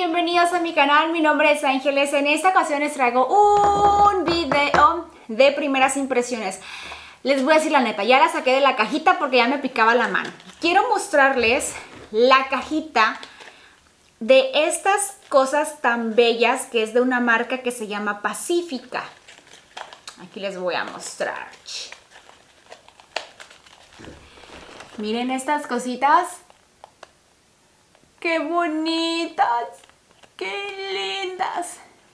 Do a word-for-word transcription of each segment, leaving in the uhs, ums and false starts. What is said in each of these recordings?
bienvenidos a mi canal, mi nombre es Ángeles. En esta ocasión les traigo un video de primeras impresiones. Les voy a decir la neta, ya la saqué de la cajita porque ya me picaba la mano. Quiero mostrarles la cajita de estas cosas tan bellas que es de una marca que se llama Pacifica. Aquí les voy a mostrar. Miren estas cositas. ¡Qué bonitas! ¡Qué lindas!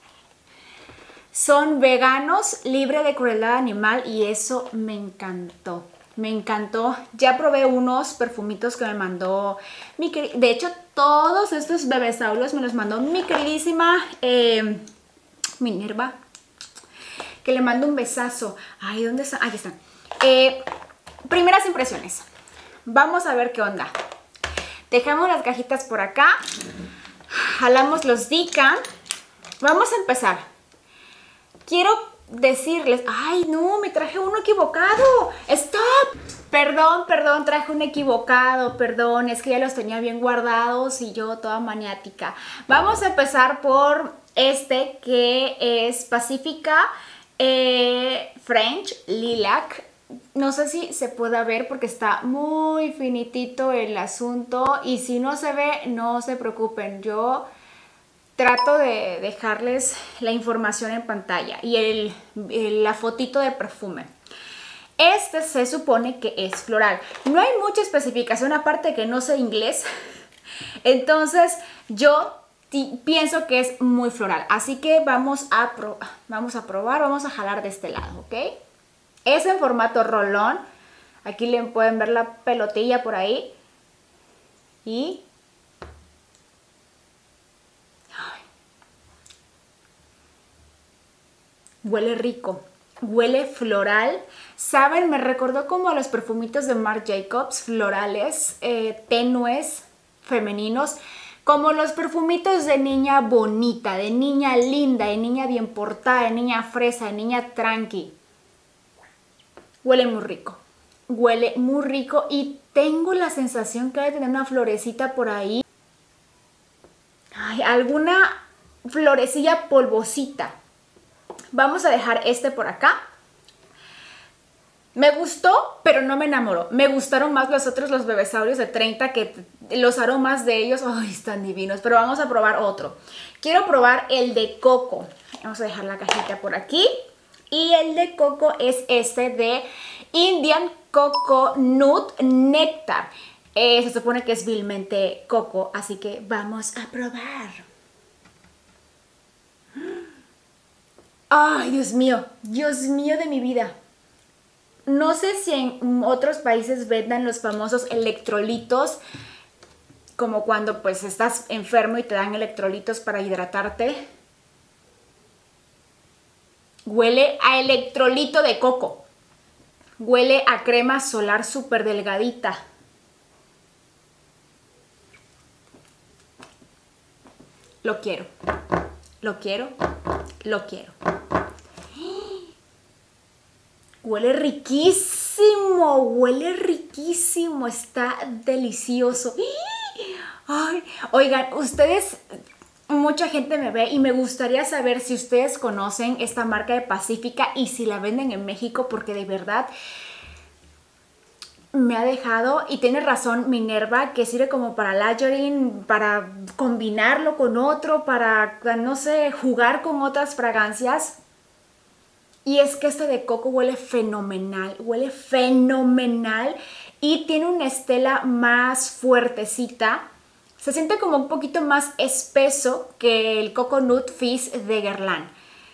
Son veganos, libre de crueldad animal y eso me encantó. Me encantó. Ya probé unos perfumitos que me mandó mi querida. De hecho, todos estos bebesaurios me los mandó mi queridísima eh, Minerva. Que le mando un besazo. Ay, ¿dónde están? Aquí están. Eh, primeras impresiones. Vamos a ver qué onda. Dejamos las cajitas por acá. Jalamos los Dican. Vamos a empezar. Quiero decirles... ¡Ay, no! Me traje uno equivocado. ¡Stop! Perdón, perdón. Traje un equivocado. Perdón. Es que ya los tenía bien guardados y yo toda maniática. Vamos a empezar por este que es Pacifica eh, French Lilac. No sé si se pueda ver porque está muy finitito el asunto y si no se ve, no se preocupen. Yo trato de dejarles la información en pantalla y el, el, la fotito del perfume. Este se supone que es floral. No hay mucha especificación aparte de que no sé inglés. Entonces yo pienso que es muy floral. Así que vamos a, pro vamos a probar, vamos a jalar de este lado, ¿ok? Es en formato rolón. Aquí le pueden ver la pelotilla por ahí. Y... Ay. Huele rico. Huele floral. ¿Saben? Me recordó como a los perfumitos de Marc Jacobs. Florales, eh, tenues, femeninos. Como los perfumitos de niña bonita, de niña linda, de niña bien portada, de niña fresa, de niña tranqui. Huele muy rico, huele muy rico y tengo la sensación que debe tener una florecita por ahí. Ay, alguna florecilla polvosita. Vamos a dejar este por acá. Me gustó, pero no me enamoró. Me gustaron más los otros, los bebesaurios de treinta, que los aromas de ellos, ay, están divinos. Pero vamos a probar otro. Quiero probar el de coco. Vamos a dejar la cajita por aquí. Y el de coco es este de Indian Coconut Nectar. Eh, se supone que es vilmente coco, así que vamos a probar. Ay, Dios mío, Dios mío de mi vida. No sé si en otros países vendan los famosos electrolitos, como cuando pues estás enfermo y te dan electrolitos para hidratarte. Huele a electrolito de coco. Huele a crema solar súper delgadita. Lo quiero. Lo quiero. Lo quiero. Huele riquísimo. Huele riquísimo. Está delicioso. Ay, oigan, ustedes... Mucha gente me ve y me gustaría saber si ustedes conocen esta marca de Pacifica y si la venden en México, porque de verdad me ha dejado, y tiene razón Minerva, que sirve como para layering, para combinarlo con otro, para, no sé, jugar con otras fragancias. Y es que este de coco huele fenomenal, huele fenomenal y tiene una estela más fuertecita. Se siente como un poquito más espeso que el Coconut Fizz de Guerlain.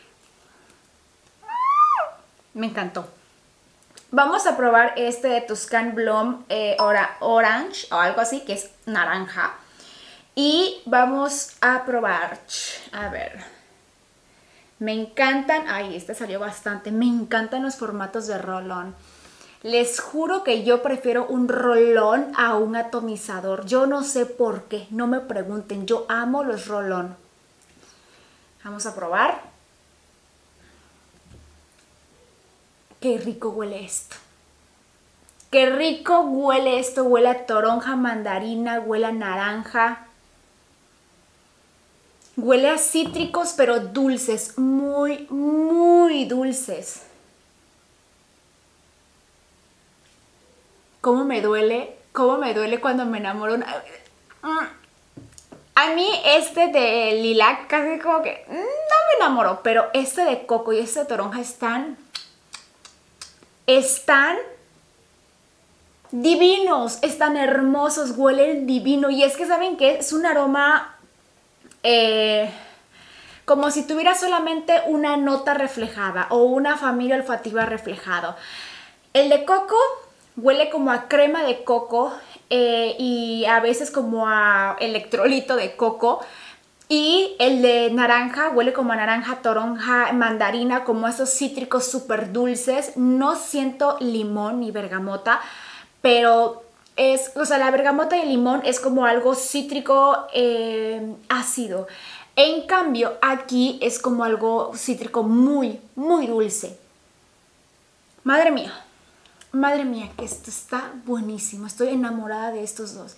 Me encantó. Vamos a probar este de Tuscan Blom eh, Orange o algo así, que es naranja. Y vamos a probar. A ver. Me encantan. Ay, este salió bastante. Me encantan los formatos de rolón. Les juro que yo prefiero un rolón a un atomizador. Yo no sé por qué, no me pregunten. Yo amo los rolón. Vamos a probar. Qué rico huele esto. Qué rico huele esto. Huele a toronja, mandarina, huele a naranja. Huele a cítricos, pero dulces, muy, muy dulces. ¿Cómo me duele? ¿Cómo me duele cuando me enamoro? A mí este de lilac casi como que no me enamoró, pero este de coco y este de toronja están, están divinos, están hermosos, huelen divino. Y es que ¿saben qué? Es un aroma eh, como si tuviera solamente una nota reflejada o una familia olfativa reflejado. El de coco huele como a crema de coco eh, y a veces como a electrolito de coco. Y el de naranja huele como a naranja, toronja, mandarina, como esos cítricos súper dulces. No siento limón ni bergamota, pero es, o sea, la bergamota y el limón es como algo cítrico eh, ácido. En cambio, aquí es como algo cítrico muy, muy dulce. Madre mía. Madre mía, que esto está buenísimo. Estoy enamorada de estos dos.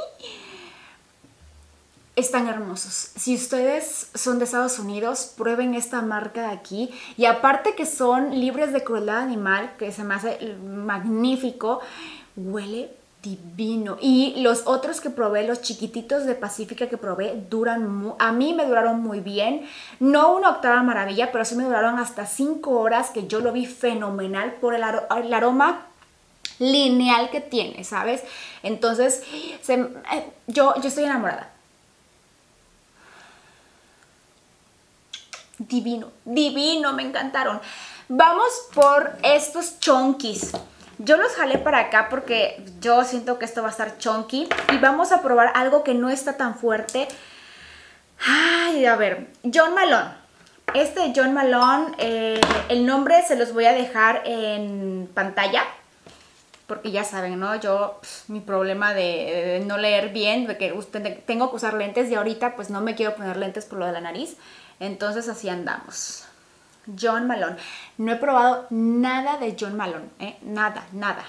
Están hermosos. Si ustedes son de Estados Unidos, prueben esta marca de aquí. Y aparte que son libres de crueldad animal, que se me hace magnífico, huele divino. Y los otros que probé, los chiquititos de Pacífica que probé, duran muy, a mí me duraron muy bien. No una octava maravilla, pero sí me duraron hasta cinco horas, que yo lo vi fenomenal por el, ar el aroma lineal que tiene, ¿sabes? Entonces, se, eh, yo, yo estoy enamorada. Divino, divino, me encantaron. Vamos por estos chonquis. Yo los jalé para acá porque yo siento que esto va a estar chonky. Y vamos a probar algo que no está tan fuerte. Ay, a ver, John Malone. Este de John Malone, eh, el nombre se los voy a dejar en pantalla. Porque ya saben, ¿no? Yo, pff, mi problema de, de no leer bien, de que usted, tengo que usar lentes y ahorita pues no me quiero poner lentes por lo de la nariz. Entonces así andamos. John Malone. No he probado nada de John Malone, ¿eh? Nada, nada.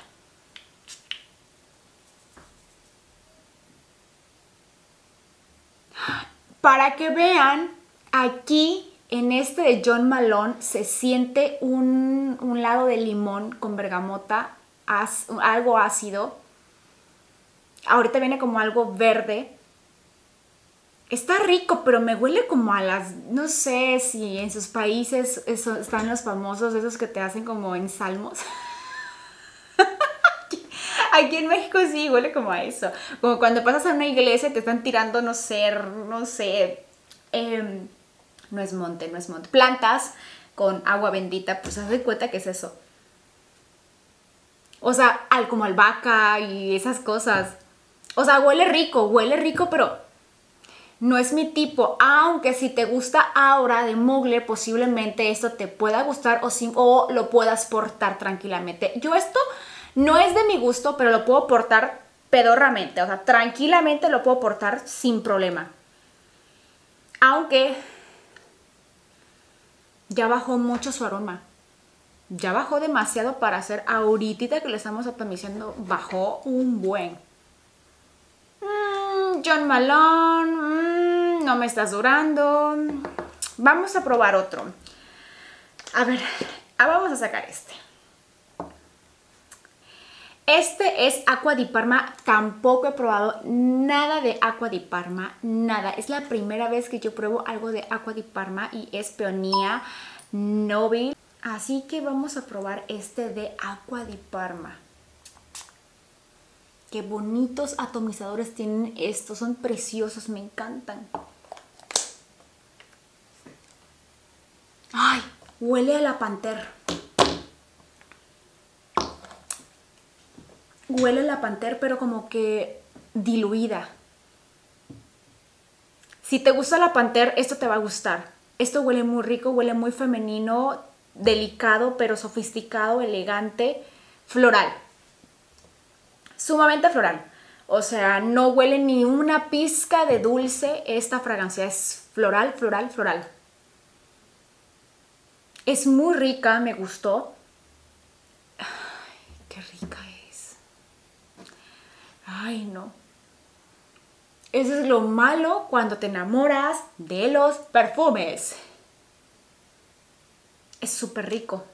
Para que vean, aquí en este de John Malone se siente un, un lado de limón con bergamota, as, algo ácido. Ahorita viene como algo verde. Está rico, pero me huele como a las... No sé si en sus países eso, están los famosos, esos que te hacen como en salmos. Aquí en México sí huele como a eso. Como cuando pasas a una iglesia y te están tirando, no sé, no sé... Eh, no es monte, no es monte. Plantas con agua bendita, pues haz de cuenta que es eso. O sea, al, como albahaca y esas cosas. O sea, huele rico, huele rico, pero... no es mi tipo, aunque si te gusta Aura de Mugler, posiblemente esto te pueda gustar o, si, o lo puedas portar tranquilamente. Yo esto no es de mi gusto, pero lo puedo portar pedorramente, o sea, tranquilamente lo puedo portar sin problema. Aunque ya bajó mucho su aroma. Ya bajó demasiado para hacer ahorita que lo estamos atomizando, bajó un buen. Mm, John Malone, mm, no me estás durando. Vamos a probar otro. A ver, ah, vamos a sacar este. Este es Acqua di Parma. Tampoco he probado nada de Acqua di Parma, nada. Es la primera vez que yo pruebo algo de Acqua di Parma y es Peonia Nobile. Así que vamos a probar este de Acqua di Parma. Qué bonitos atomizadores tienen estos, son preciosos, me encantan. Ay, huele a la Panther. Huele a la Panther, pero como que diluida. Si te gusta la Panther, esto te va a gustar. Esto huele muy rico, huele muy femenino, delicado, pero sofisticado, elegante, floral. Sumamente floral. O sea, no huele ni una pizca de dulce. Esta fragancia es floral, floral, floral. Es muy rica, me gustó. Ay, qué rica es. Ay, no. Eso es lo malo cuando te enamoras de los perfumes. Es súper rico.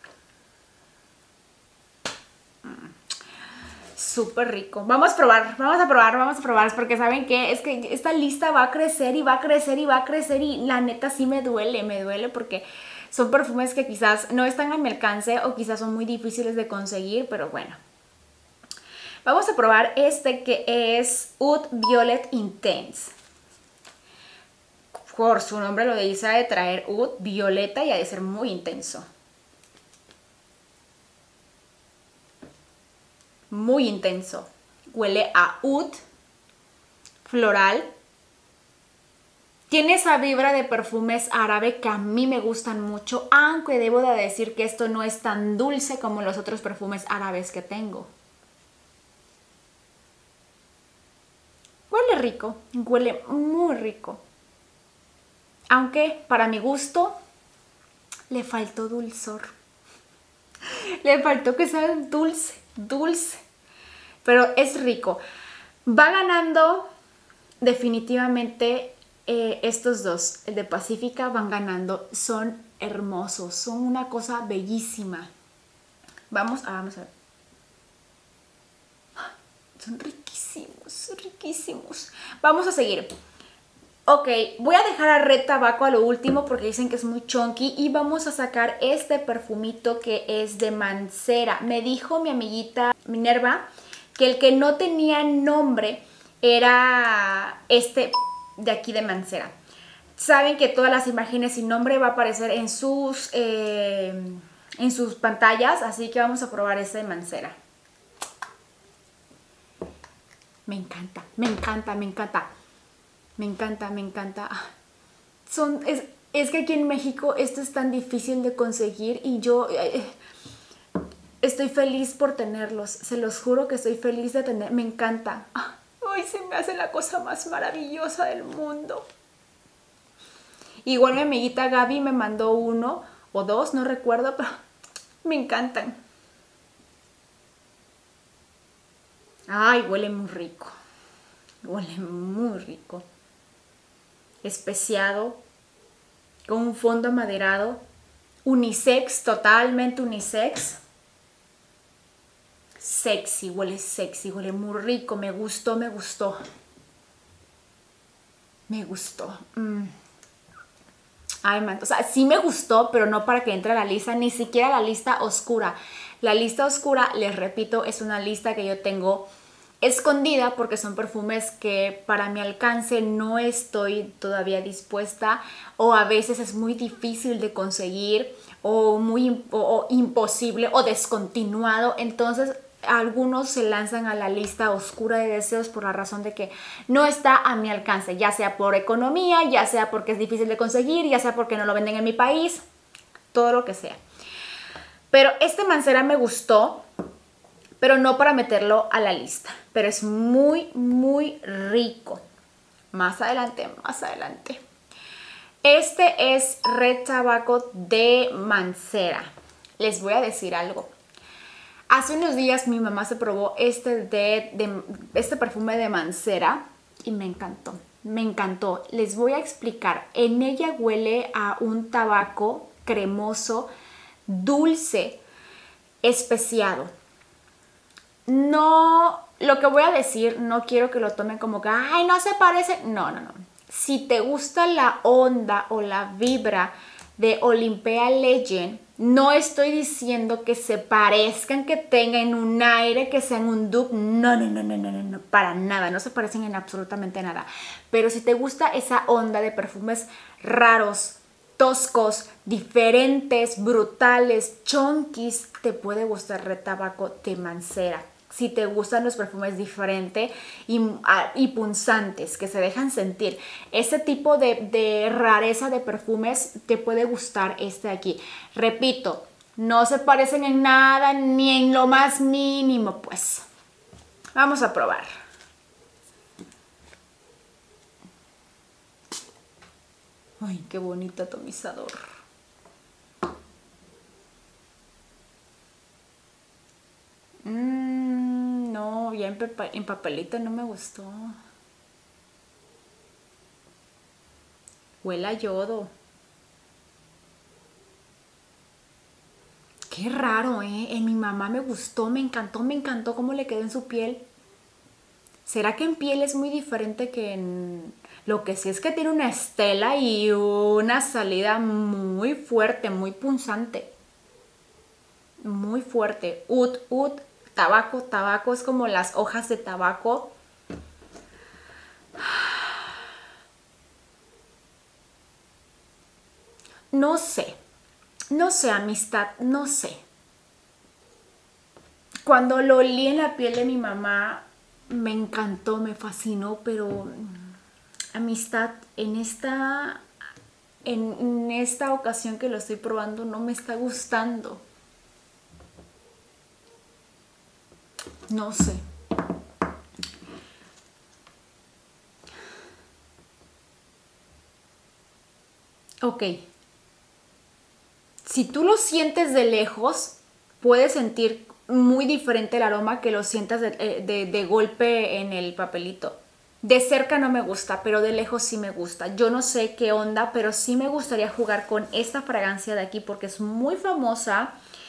Súper rico. Vamos a probar, vamos a probar, vamos a probar, porque ¿saben qué? Es que esta lista va a crecer y va a crecer y va a crecer y la neta sí me duele, me duele porque son perfumes que quizás no están a mi alcance o quizás son muy difíciles de conseguir, pero bueno. Vamos a probar este que es Oud Violet Intense. Por su nombre lo dice, ha de traer oud, violeta y ha de ser muy intenso. Muy intenso. Huele a oud, floral. Tiene esa vibra de perfumes árabe que a mí me gustan mucho, aunque debo de decir que esto no es tan dulce como los otros perfumes árabes que tengo. Huele rico, huele muy rico. Aunque para mi gusto le faltó dulzor. Le faltó que sea dulce, dulce. Pero es rico. Va ganando definitivamente eh, estos dos. El de Pacífica van ganando. Son hermosos. Son una cosa bellísima. Vamos a, vamos a ver. Son riquísimos, riquísimos. Vamos a seguir. Ok, voy a dejar a Red Tabaco a lo último porque dicen que es muy chunky y vamos a sacar este perfumito que es de Mancera. Me dijo mi amiguita Minerva que el que no tenía nombre era este de aquí de Mancera. Saben que todas las imágenes sin nombre va a aparecer en sus, eh, en sus pantallas, así que vamos a probar este de Mancera. Me encanta, me encanta, me encanta. Me encanta, me encanta. Son, es, es que aquí en México esto es tan difícil de conseguir y yo eh, estoy feliz por tenerlos. Se los juro que estoy feliz de tener. Me encanta. Ay, se me hace la cosa más maravillosa del mundo. Igual mi amiguita Gaby me mandó uno o dos, no recuerdo, pero me encantan. Ay, huele muy rico. Huele muy rico. Especiado, con un fondo amaderado, unisex, totalmente unisex. Sexy, huele sexy, huele muy rico, me gustó, me gustó. Me gustó. Mm. Ay, man, o sea, sí me gustó, pero no para que entre a la lista, ni siquiera la lista oscura. La lista oscura, les repito, es una lista que yo tengo escondida porque son perfumes que para mi alcance no estoy todavía dispuesta o a veces es muy difícil de conseguir o muy o, o imposible o descontinuado. Entonces algunos se lanzan a la lista oscura de deseos por la razón de que no está a mi alcance, ya sea por economía, ya sea porque es difícil de conseguir, ya sea porque no lo venden en mi país, todo lo que sea. Pero este Mancera me gustó, pero no para meterlo a la lista. Pero es muy, muy rico. Más adelante, más adelante. Este es Red Tabaco de Mancera. Les voy a decir algo. Hace unos días mi mamá se probó este, de, de, este perfume de Mancera y me encantó. Me encantó. Les voy a explicar. En ella huele a un tabaco cremoso, dulce, especiado. No, lo que voy a decir, no quiero que lo tomen como que, ay, no se parece. No, no, no. Si te gusta la onda o la vibra de Olympea Legend, no estoy diciendo que se parezcan, que tengan un aire, que sean un dupe. No, no, no, no, no, no, no, para nada. No se parecen en absolutamente nada. Pero si te gusta esa onda de perfumes raros, toscos, diferentes, brutales, chunkies, te puede gustar Red Tabaco de Mancera. Si te gustan los perfumes diferentes y, y punzantes, que se dejan sentir, ese tipo de, de rareza de perfumes, te puede gustar este de aquí. Repito, no se parecen en nada ni en lo más mínimo, pues. Vamos a probar. Ay, qué bonito atomizador. Mm, no, ya en, en papelito no me gustó. Huele a yodo. Qué raro, ¿eh? En mi mamá me gustó, me encantó, me encantó cómo le quedó en su piel. ¿Será que en piel es muy diferente que en...? Lo que sí es que tiene una estela y una salida muy fuerte, muy punzante. Muy fuerte. Ud, ud, tabaco, tabaco. Es como las hojas de tabaco. No sé. No sé, amistad, no sé. Cuando lo olí en la piel de mi mamá, me encantó, me fascinó, pero amistad, en esta, en, en esta ocasión que lo estoy probando no me está gustando. No sé. Ok. Si tú lo sientes de lejos, puedes sentir muy diferente el aroma que lo sientas de, de, de golpe en el papelito. De cerca no me gusta, pero de lejos sí me gusta. Yo no sé qué onda, pero sí me gustaría jugar con esta fragancia de aquí porque es muy famosa.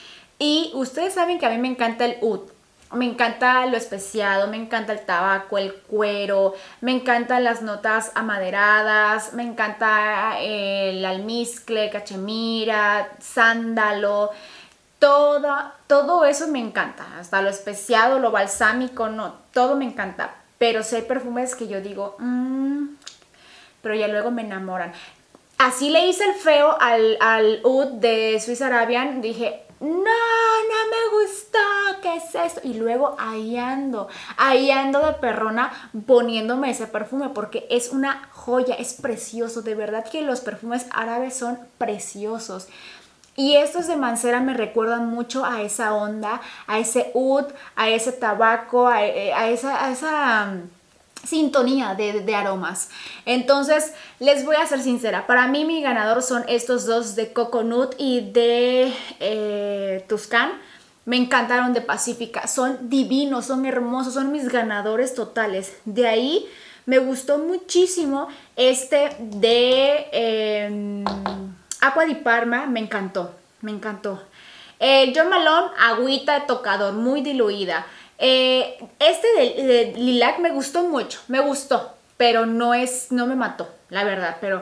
Y ustedes saben que a mí me encanta el oud. Me encanta lo especiado, me encanta el tabaco, el cuero, me encantan las notas amaderadas, me encanta el almizcle, cachemira, sándalo, todo, todo eso me encanta, hasta lo especiado, lo balsámico, no, todo me encanta. Pero sí hay perfumes que yo digo, mmm, pero ya luego me enamoran. Así le hice el feo al, al oud de Swiss Arabian, dije, no, no me gustó, ¿qué es esto? Y luego ahí ando, ahí ando de perrona poniéndome ese perfume porque es una joya, es precioso. De verdad que los perfumes árabes son preciosos. Y estos de Mancera me recuerdan mucho a esa onda, a ese oud, a ese tabaco, a, a esa... A esa sintonía de, de aromas. Entonces les voy a ser sincera, para mí mi ganador son estos dos de Coconut y de eh, Tuscan. Me encantaron, de Pacífica, son divinos, son hermosos, son mis ganadores totales. De ahí me gustó muchísimo este de eh, Acqua di Parma, me encantó, me encantó. Eh, Jo Malone, agüita de tocador, muy diluida. Eh, este de, de Lilac me gustó mucho, me gustó, pero no es, no me mató, la verdad, pero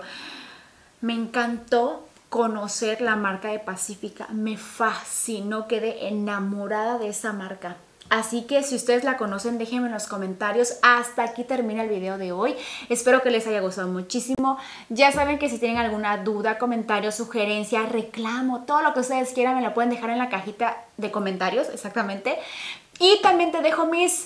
me encantó conocer la marca de Pacífica, me fascinó, quedé enamorada de esa marca. Así que si ustedes la conocen, déjenme en los comentarios. Hasta aquí termina el video de hoy. Espero que les haya gustado muchísimo. Ya saben que si tienen alguna duda, comentario, sugerencia, reclamo, todo lo que ustedes quieran, me lo pueden dejar en la cajita de comentarios, exactamente. Y también te dejo mis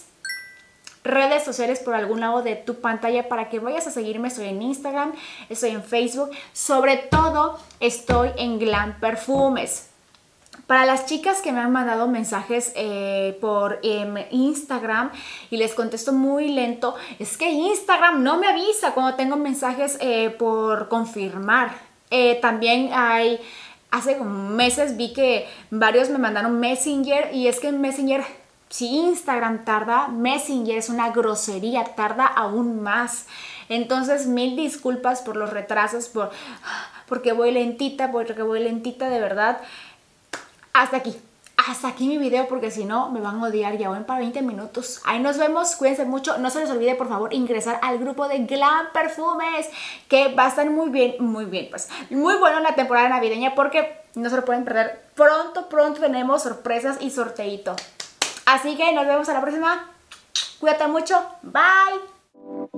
redes sociales por algún lado de tu pantalla para que vayas a seguirme. Estoy en Instagram, estoy en Facebook, sobre todo estoy en Glam Perfumes. Para las chicas que me han mandado mensajes eh, por eh, Instagram y les contesto muy lento, es que Instagram no me avisa cuando tengo mensajes eh, por confirmar. Eh, también hay, hace meses vi que varios me mandaron Messenger y es que en Messenger, si Instagram tarda, Messenger es una grosería, tarda aún más. Entonces mil disculpas por los retrasos, por, porque voy lentita, porque voy lentita de verdad. Hasta aquí, hasta aquí mi video porque si no me van a odiar. Ya van para veinte minutos. Ahí nos vemos, cuídense mucho. No se les olvide por favor ingresar al grupo de Glam Perfumes, que va a estar muy bien, muy bien, pues muy bueno en la temporada navideña porque no se lo pueden perder. Pronto, pronto tenemos sorpresas y sorteito. Así que nos vemos a la próxima. Cuídate mucho. Bye.